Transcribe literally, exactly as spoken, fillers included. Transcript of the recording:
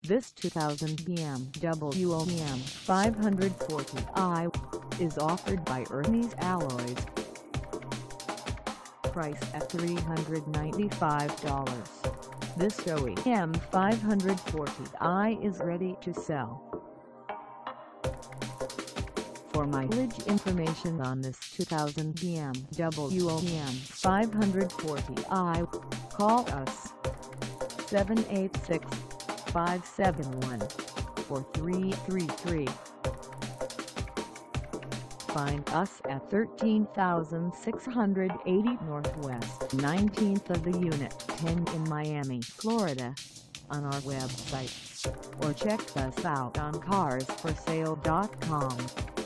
This two thousand B M W O E M five forty i is offered by Ernie's Alloys. Price at three hundred ninety-five dollars. This O E M five forty i is ready to sell. For mileage information on this two thousand B M W O E M five forty i, call us seven eight six, five seven one, four three three three. Find us at thirteen thousand six hundred eighty Northwest nineteenth of the Unit ten in Miami, Florida, on our website, or check us out on cars for sale dot com.